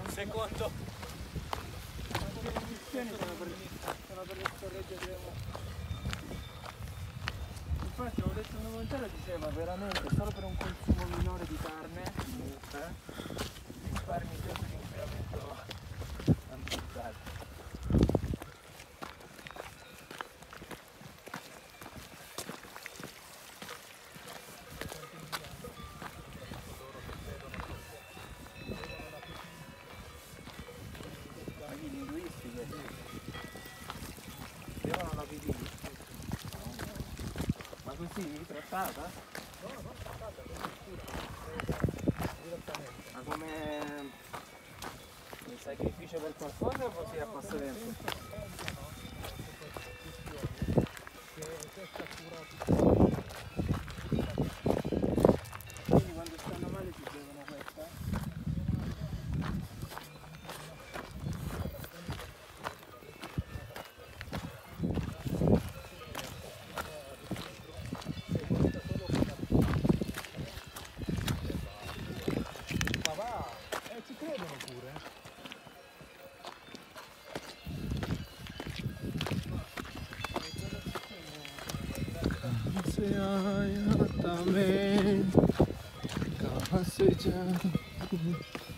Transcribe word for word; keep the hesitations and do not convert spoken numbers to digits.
Secondo. Anche le munizioni sono per, sono per le scorregge delle moto. Infatti ho letto un documentario diceva veramente solo per un consumo minore di carne eh, risparmi sempre di inquinamento ambientale. Gli linguisti che devono la pipì. Ma così trattata? No, non trattata, direttamente. Ma come un sacrificio per qualcosa o così a passatempo? Quindi quando stanno male si bevono questa? Eh, ci credono pure. Se hai a me,